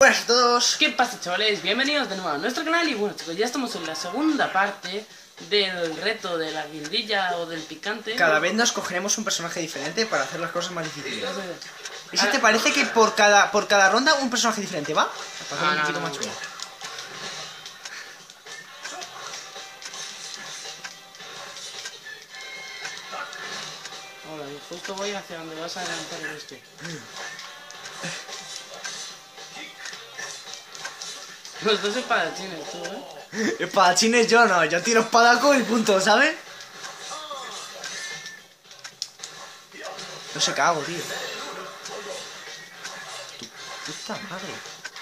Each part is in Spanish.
Buenas a todos. ¿Qué pasa, chavales? Bienvenidos de nuevo a nuestro canal. Y bueno, chicos, ya estamos en la segunda parte del reto de la guindilla o del picante. Cada vez nos cogeremos un personaje diferente para hacer las cosas más difíciles. ¿Y si Ahora- te parece que por cada ronda un personaje diferente, va? Para hacer un poquito más chulo. Hola, y justo voy hacia donde vas a lanzar el este. Los dos espadachines, tú, ¿eh? Espadachines yo no, yo tiro espadaco y punto, ¿sabes? No sé qué hago, tío. Tu puta madre.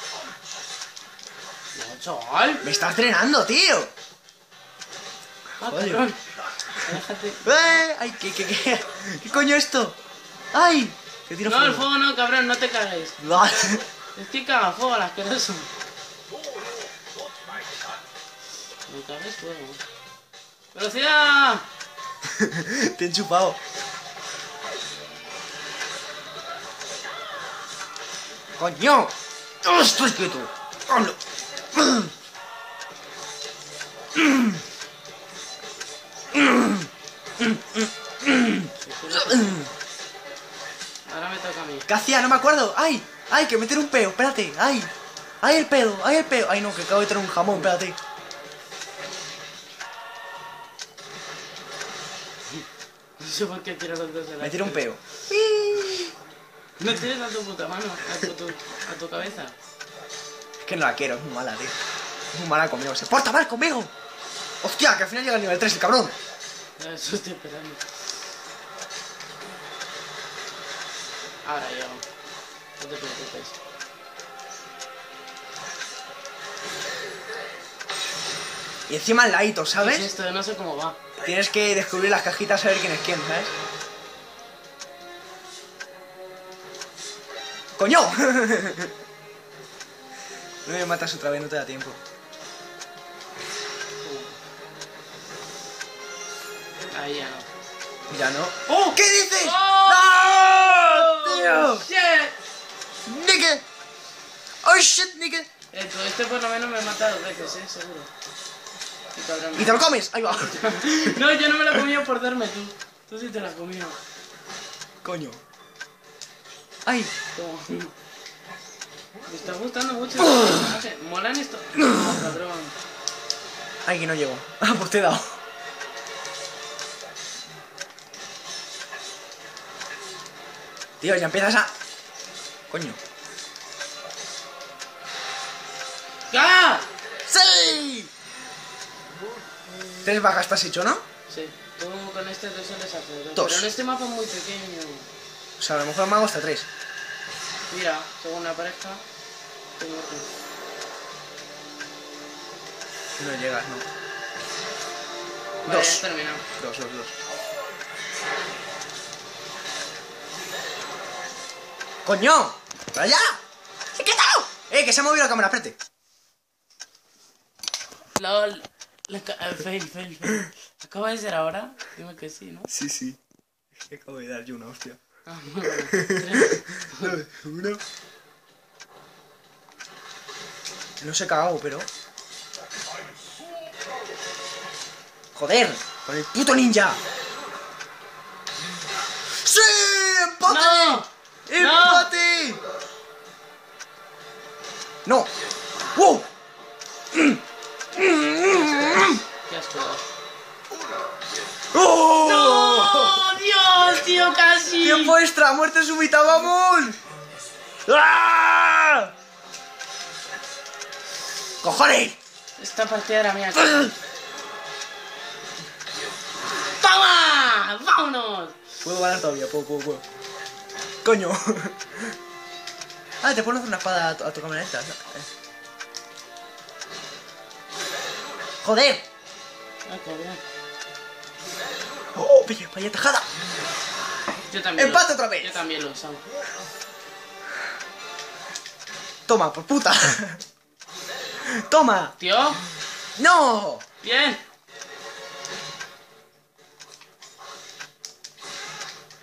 No, chaval. Me estás drenando, tío. Ah, Joder. cabrón. Déjate. Ay, ¿qué coño es esto? ¡Ay! Que tiro No, el fuego. fuego no, cabrón, no te cagues. Vale. Es que caga fuego al asqueroso. No cagues fuego. ¡Velocidad! Te he enchufado. ¡Coño! ¡Estoy quieto! ¡Hablo! Ahora me toca a mí. ¿Qué hacía? No me acuerdo. ¡Ay! ¡Ay! Que meter un peo. Espérate. ¡Ay! ¡Ay el pedo! ¡Ay el peo! ¡Ay no! Que acabo de tener un jamón. Espérate. No sé por qué quiero los dos de la Me tiro un peo. No tienes a tu puta mano, a tu cabeza. Es que no la quiero. Es muy mala, tío. Es muy mala conmigo. ¡Se porta mal conmigo! ¡Hostia! Que al final llega al nivel 3 el cabrón. Eso estoy esperando. Ahora llego. No te preocupes. Y encima al ladito, ¿Qué es ¿sabes? esto? No sé cómo va. Tienes que descubrir las cajitas a ver quién es quién, ¿sabes? ¡Coño! No me matas otra vez, no te da tiempo. Ahí ya no. Ya no. ¡Oh! ¿Qué dices? ¡Oh! ¡No! ¡Tío! ¡Shit! ¡Nigga! ¡Oh shit, nigga! Este por lo menos me mata 2 veces, seguro. Y cabrón. ¡Y te lo comes! ¡Ahí va! No, yo no me la he comido por darme tú. Tú sí te la has comido. ¡Coño! ¡Ay! Toma. Me está gustando mucho este personaje. Molan esto. Oh, cabrón. ¡Ay, que no llego! ¡Ah, pues te he dado! Tío, ya empiezas a... ¡Coño! ¡Ah! ¡Sí! 3 bajas estás hecho, ¿no? Sí, tú con este te sueles hacer. Dos. Pero en este mapa es muy pequeño. O sea, a lo mejor me hago hasta 3. Mira, según la pareja, tengo que... No llegas, no. Vale, Dos. ya he terminado. Dos. ¡Coño! ¡Para allá! ¡Se ha quedado! Que se ha movido la cámara, espérate. LOL. Fail. ¿Acaba de ser ahora? Dime que sí, ¿no? Sí. Es que acabo de dar yo una hostia. Ah, bueno, 3. Uno. No sé qué hago, pero... ¡Joder! ¡Con el puto ninja! ¡Sí! ¡Empate! ¡No! ¡Empate! ¡No! ¡Wow! ¡Qué asco! ¡Oh! ¡No! ¡Dios, tío, casi! ¡Tiempo extra! ¡Muerte súbita! ¡Vamos! ¡Ah! ¡Cojones! Esta partida era mía. ¡Toma! ¡Vámonos! Puedo ganar todavía, puedo. Coño. Ah, te puedo hacer una espada a tu camioneta. Joder. Ah, qué bien. Oh, vaya tajada. Yo también. Empate otra vez. Yo también lo usaba. Toma, por puta. Toma. Tío, No. bien.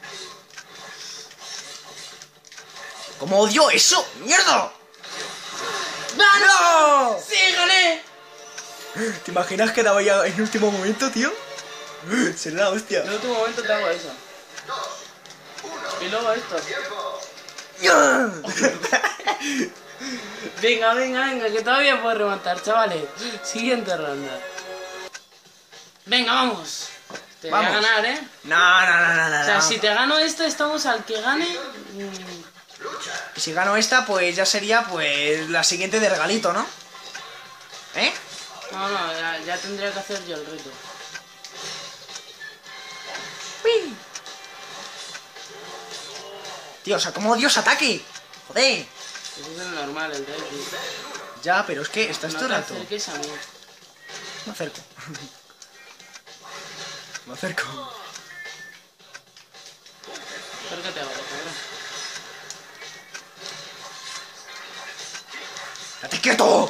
¡Cómo odio eso! ¡Mierda! ¡No! ¡Sí, gané! ¿Te imaginas que daba ya en el último momento, tío? Sería la hostia. En el último momento te hago eso. Y luego esto. Venga, venga, venga, que todavía puedo remontar, chavales. Siguiente ronda. Venga, vamos. Te voy a Vamos. ganar, ¿eh? No. O sea, si te gano esta, estamos al que gane. Si gano esta, pues ya sería pues la siguiente de regalito, ¿no? ¿Eh? No, no, ya tendría que hacer yo el reto. Uy. Tío, o sea, ¿cómo Dios ataque? Joder. Eso es el normal, el reto. Ya, pero es que estás No todo te el rato. acerques a mí. Me acerco. Me acerco. Acércate ahora, cabrón. ¡Estate quieto!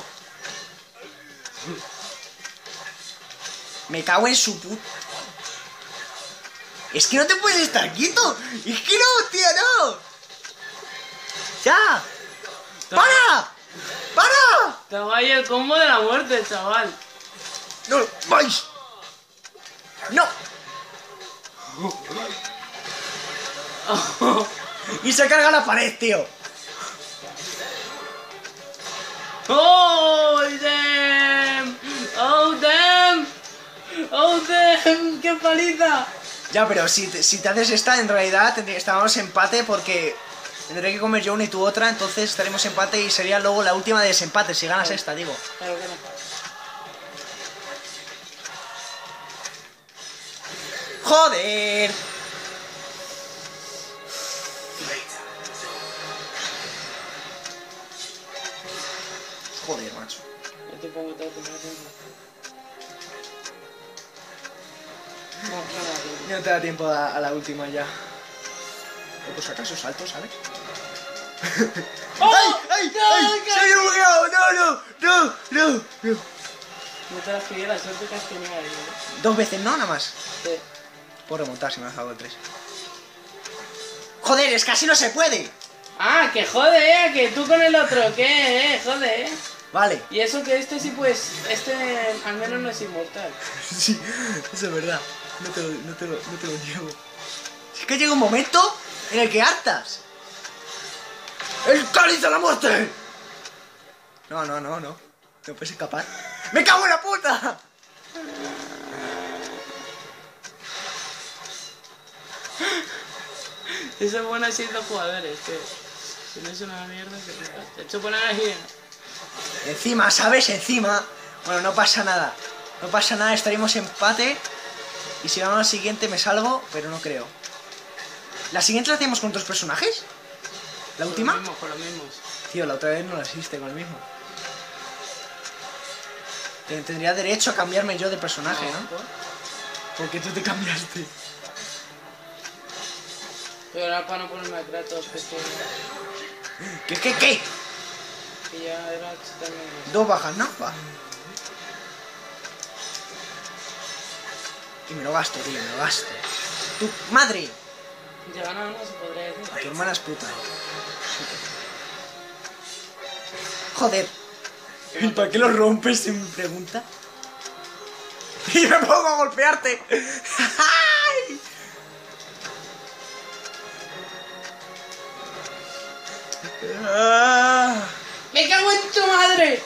Me cago en su puta. Es que no te puedes estar quieto. Es que no, tío, no. ¡Ya! ¡Para! ¡Para! Te hago ahí el combo de la muerte, chaval. ¡No! ¡Vais! ¡No! Y se carga la pared, tío. ¡Oh, damn! ¡Oh, damn! ¡Oh, damn! ¡Qué paliza! Ya, pero si te haces esta, en realidad estábamos empate porque tendré que comer yo una y tú otra, entonces estaremos empate y sería luego la última de desempate, si ganas esta, digo. Claro que no. ¡Joder! Joder, macho. Ya te pongo todo primero tiempo. No, no, Ya no te da tiempo a la última ya. O pues acaso salto, ¿sabes? ¡Oh! ¡Ay! ¡No, ¡Ay! que- ¡Se ha bugueado! ¡No! No te las quería la suerte que has tenido ahí, ¿eh? Dos veces, ¿no? Nada más. Sí. Puedo remontar si me has dado el 3. ¡Joder! ¡Es que así no se puede! Ah, que jode, que tú con el otro, ¿qué? Jode, Vale. Y eso que este sí, pues, este al menos no es inmortal. Sí, eso es verdad. No te lo niego. Es que llega un momento en el que hartas. ¡El cáliz de la muerte! No. No puedes escapar. ¡Me cago en la puta! Eso es bueno siendo jugadores, que si no es una mierda, que te echo por ahí. Encima, ¿sabes? Encima. Bueno, no pasa nada. No pasa nada, estaremos empate. Y si gano la siguiente me salvo, pero no creo. ¿La siguiente la hacemos con otros personajes? ¿La última? Con los mismos. Tío, la otra vez no la hiciste con el mismo. Tendría derecho a cambiarme yo de personaje, ¿no? ¿Por? Porque tú te cambiaste. Pero era para no ponerme a Kratos, ¿Qué? que ya era también. Dos bajas, ¿no? Va. Y me lo gasto, tío, me lo gasto. ¡Tu madre! Ya ganado no se podría decir. Tu hermana es puta. Joder. ¿Y para qué lo rompes? Se me pregunta. Y me pongo a golpearte. ¡Ay! Ah. ¡Me cago en tu madre!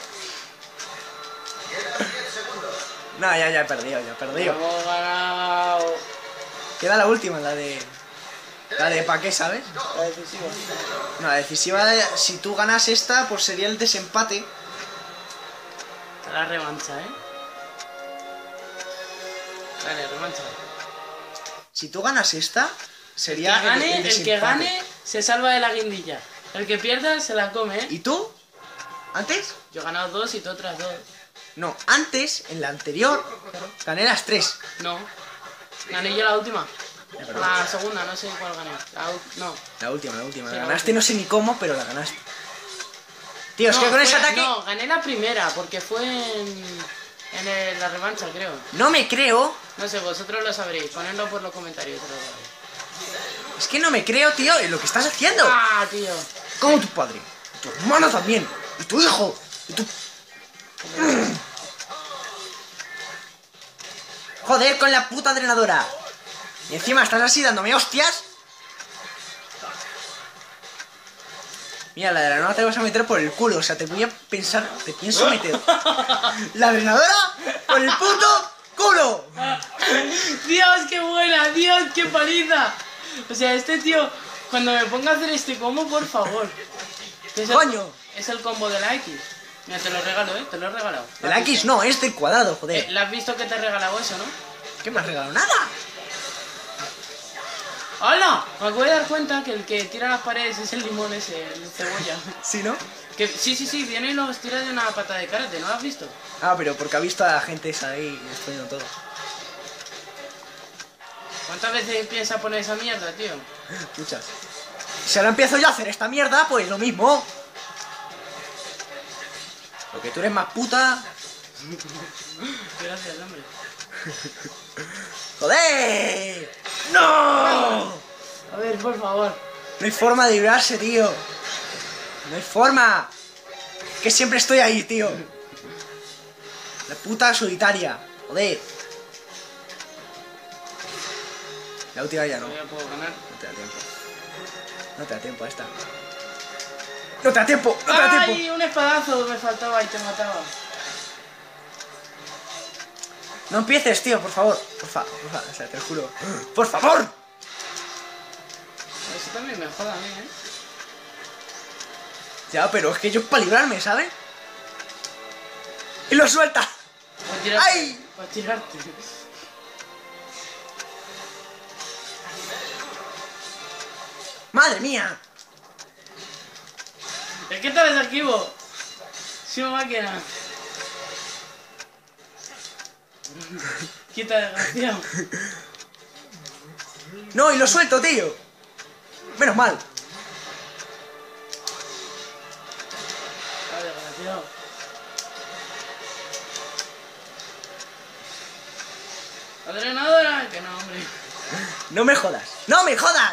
No, ya he perdido. Hemos ganado. Queda la última, la de... La de pa' qué, ¿sabes? La decisiva. No, la decisiva, si tú ganas esta, pues sería el desempate. La revancha, ¿eh? Dale, revancha. Si tú ganas esta, sería El que desempate. gane se salva de la guindilla. El que pierda se la come, ¿eh? ¿Y tú? ¿Antes? Yo he ganado 2 y tú otras 2. No, antes, en la anterior, gané las 3. No. Gané yo la última. Es verdad. La segunda, no sé cuál gané. No. La última. Sí, La la ganaste, última. no sé ni cómo, pero la ganaste. Tío, es No, que con ese fue- ataque... No, gané la primera, porque fue la revancha, creo. No me creo. No sé, vosotros lo sabréis. Ponedlo por los comentarios. Te lo doy. Es que no me creo, tío, en lo que estás haciendo. ¡Ah, tío! Como tu padre. Tu hermano también. Y tu hijo. Y tu... Joder, con la puta drenadora. Y encima estás así dándome hostias. Mira, la drenadora te vas a meter por el culo. O sea, te pienso meter la drenadora por el puto culo. Dios, qué buena, Dios, qué paliza. O sea, este tío, cuando me ponga a hacer este combo, por favor. ¡Coño! Es el combo de la X. Mira, te lo regalo, te lo he regalado. De la X no, es del cuadrado, joder. ¿Le has visto que te he regalado eso, no? ¿Qué me has regalado? ¡Nada! ¡Hola! Me acabo de dar cuenta que el que tira las paredes es el limón ese, el cebolla. ¿Sí, no? Que, sí, viene y los tira de una pata de karate, ¿no lo has visto? Ah, pero porque ha visto a la gente esa ahí destruyendo todo. ¿Cuántas veces piensa poner esa mierda, tío? Muchas. Si ahora empiezo yo a hacer esta mierda, pues lo mismo. Porque tú eres más puta. Gracias, hombre. ¡Joder! ¡No! A ver, por favor. No hay forma de librarse, tío. No hay forma. Que siempre estoy ahí, tío. La puta solitaria. Joder. La última ya no. Ya puedo ganar. No te da tiempo. No te da tiempo a esta. ¡No te da tiempo! ¡No te da tiempo! ¡Ay! Un espadazo me faltaba y te mataba. No empieces, tío, por favor. Por favor, o sea, te lo juro. ¡Por favor! Eso también me joda a mí, ¿eh? Ya, pero es que yo es para librarme, ¿sabes? ¡Y lo suelta! Para tirarte. ¡Ay! Para tirarte. ¡Madre mía! ¿Es que te desactivo? Sí, máquina. Quita, desgraciado. ¡No, y lo suelto, tío! Menos mal. Vale, desgraciado. ¿La drenadora? Que no, hombre. ¡No me jodas! ¡No me jodas!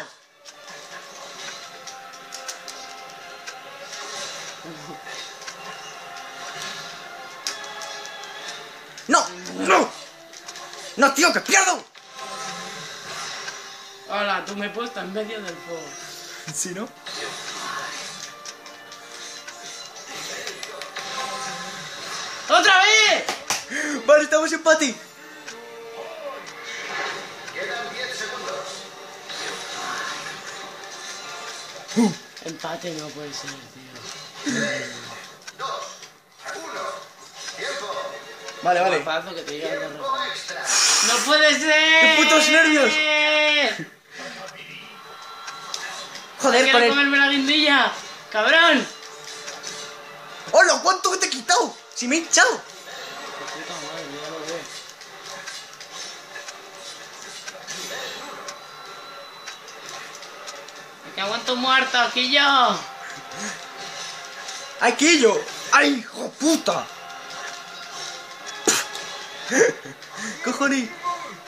¡No! ¡No! ¡No, tío, que pierdo! Hola, tú me he puesto en medio del fuego. ¿Sí, no? ¡Otra vez! Vale, estamos en empate. Quedan 10 segundos. Empate no puede ser, tío. 2, 1. Tiempo. Vale, vale. Guapazo que te diga el Tiempo extra. ¡No puede ser! ¡Qué putos nervios! Joder, ¡Quiero con el... comerme la guindilla! ¡Cabrón! ¡Hola! ¿Cuánto que te he quitado? ¡Si me he hinchado! Puta madre, ya lo veo. Que aguanto muerto, aquí yo. ¡Aquí yo! ¡Ay, hijo puta! ¡Cojones!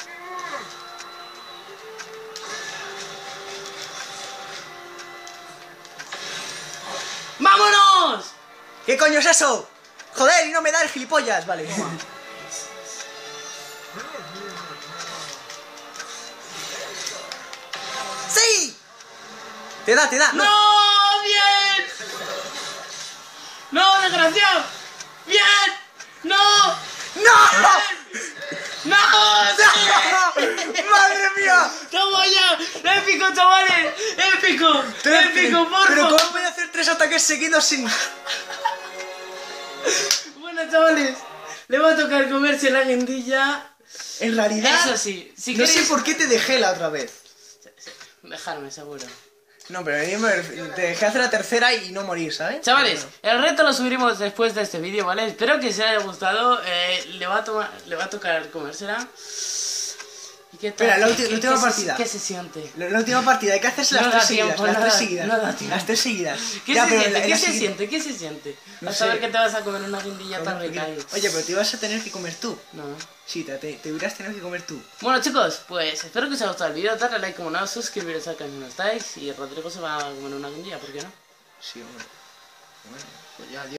¡Vámonos! ¿Qué coño es eso? ¡Joder! Y no me da el gilipollas. Vale. ¡Sí! Te da, te da. ¡No! ¡Bien! ¡No, desgraciado! ¡Bien! ¡No! ¡No! ¡No! ¡Madre mía! ¡Toma ya! ¡Épico, chavales! ¡Épico! ¡Épico, Pero porfa! ¿cómo voy a hacer 3 ataques seguidos sin...? Bueno, chavales, le va a tocar comerse la guindilla. En realidad... Eso sí, si no queréis... sé por qué te dejé la otra vez. Dejarme, seguro. No, pero te dejé hacer la tercera y no morir, ¿sabes? Chavales, el reto lo subiremos después de este vídeo, ¿vale? Espero que os haya gustado. Le va a tocar comérsela. ¿Y qué tal? Espera, la última partida. ¿Qué se siente? La última partida, hay que hacerse las No 3 da seguidas. tiempo, Las no 3 da- seguidas. no da tiempo. Las 3 seguidas. ¿Qué Ya, se pero siente? en ¿Qué la se siguiente- siente? ¿Qué se siente? No A saber sé. que te vas a comer una guindilla tan rica ahí. Oye, pero te ibas a tener que comer tú. No. Sí, te hubieras tenido que comer tú. Bueno, chicos, pues espero que os haya gustado el vídeo. Darle like como no, suscribiros al canal si no estáis. Y Rodrigo se va a comer una guindilla, ¿por qué no? Sí, hombre. Bueno, pues ya, adiós.